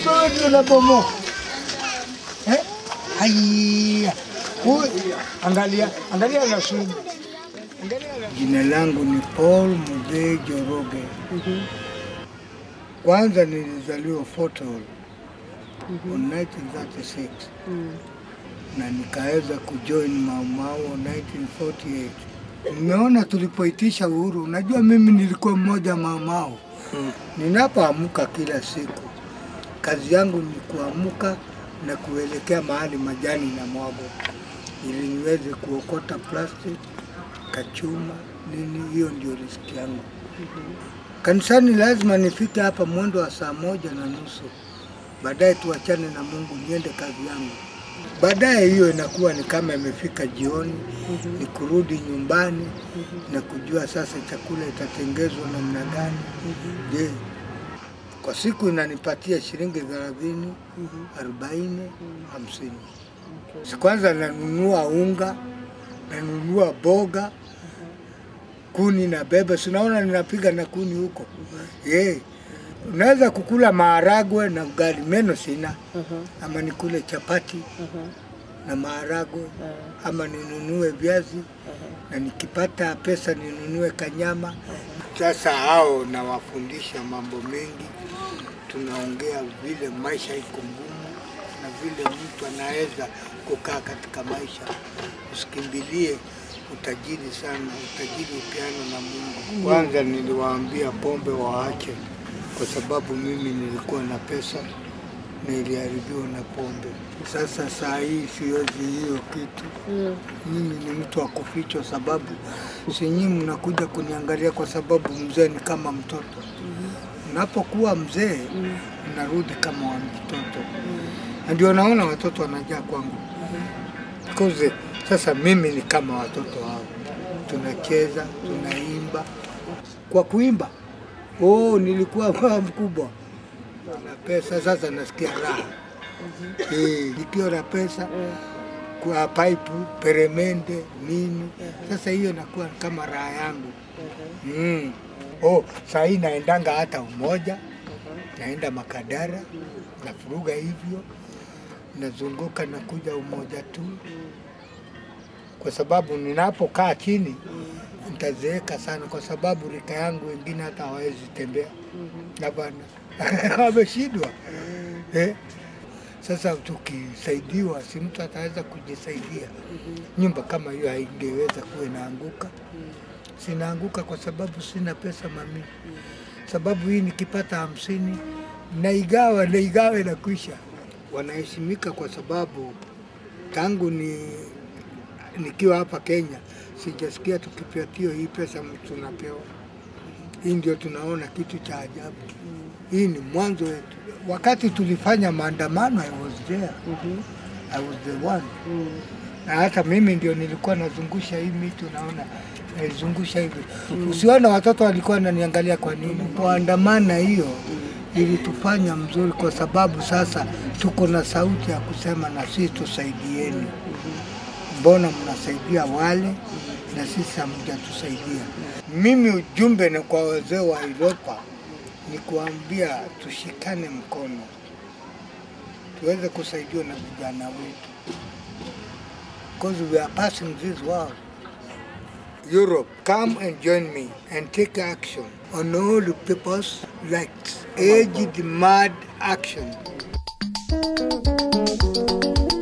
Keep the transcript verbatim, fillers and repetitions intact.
Kumbe wewe unabomoa. Eh? Haya. Angalia, angalia na sumu. Jina langu ni Paul Muthee Njoroge. Mhm. Kwanza nilizaliwa Fort Hall. Mhm. In nineteen thirty-six. Mhm. Na nikaweza kujoin Mau Mau nineteen forty-eight. Nimeona tulipoitisha uhuru, unajua mimi nilikuwa mmoja Mau Mau. Mhm. Ninapoamka kila siku, kazi yangu ni kuamka na kuelekea mahali majani na mwago, ili niweze kuokota plastic, kachuma, nini, hiyo ndio riziki yangu. Mm-hmm. Kanisani lazima nifike hapa mwendo wa saa moja na nusu. Baadaye tuachane na Mungu niende kazi yangu. Baadaye hiyo inakuwa ni kama imefika jioni, mm-hmm. ni kurudi nyumbani, mm-hmm. na kujua sasa chakula itatengezwa namna gani. Mm-hmm. Je, kwa siku inanipatia shilingi thelathini, arobaini, hamsini. Okay. Kwanza nanunua unga, nanunua boga, kuni na beba. Sinaona ninapiga na kuni huko. Uh-huh. Yeah. Unaweza kukula maharagwe na ugali, meno sina. Uh-huh. Ama nikule chapati, uh-huh. na maharagwe, uh-huh. ama ninunue viazi, uh-huh. na nikipata pesa ninunue kanyama. Uh-huh. Sasa hao nawafundisha mambo mengi. Tunaongea vile maisha iko ngumu na vile mtu anaweza kukaa katika maisha. Usikimbilie utajiri sana, utajiri upeano na Mungu. Kwanza niliwaambia pombe waache, kwa sababu mimi nilikuwa na pesa na iliharibiwa na pombe. Sasa saa hii siwezi hiyo kitu. Mm. Mimi ni mtu wa kufichwa, sababu si nyinyi mnakuja kuniangalia kwa sababu mzee ni kama mtoto. Mm-hmm. Unapokuwa mzee, mm. unarudi kama wa mtoto. Mm. Ndio naona watoto wanajaa kwangu. Mm-hmm. Because sasa mimi ni kama watoto hao. Tunacheza, tunaimba. Kwa kuimba, oh, nilikuwa baba mkubwa. Na pesa sasa nasikia raha. Mm-hmm. Eh, nikiwa na pesa, mm. kwa pipe, peremende, nini. Mm-hmm. Sasa hiyo inakuwa kama raha yangu. Mm-hmm. Mm. Oh, saa hii naendanga hata Umoja. Mm-hmm. Naenda Makadara, mm. nafuruga hivyo, nazunguka na kuja Umoja tu. Mm. Kwa sababu ninapokaa chini, mm. nitazeeka sana, kwa sababu rika yangu wengine hata hawezi tembea. Mm-hmm. Na bana wameshindwa. Mm. Eh? Sasa tukisaidiwa, si mtu ataweza kujisaidia. Mm-hmm. Nyumba kama hiyo haingeweza kuwa inaanguka. Mm. Sinaanguka kwa sababu sina pesa mami. Mm. Sababu hii nikipata hamsini, naigawa, naigawa na kuisha. Wanaheshimika kwa sababu tangu ni nikiwa hapa Kenya, sijasikia tukipatio hii pesa mtu tunapewa. Hii ndio tunaona kitu cha ajabu. Hii ni mwanzo wetu. Wakati tulifanya maandamano, I was there. Mm-hmm. I was the one. Mm. Na hata mimi ndio nilikuwa nazungusha hii miti, unaona, naizungusha hivi. Mm. Usiona watoto walikuwa wananiangalia kwa nini. Kuandamana hiyo ilitufanya mzuri, kwa sababu sasa tuko na sauti ya kusema na sisi tusaidieni. Mbona mnasaidia wale na sisi hamjatusaidia? Mimi ujumbe ni kwa wazee wa Europa, ni kuambia tushikane mkono, tuweze kusaidiwa na vijana wetu. Because we are passing this world. Europe, come and join me and take action on all the people's rights. Aged mad action.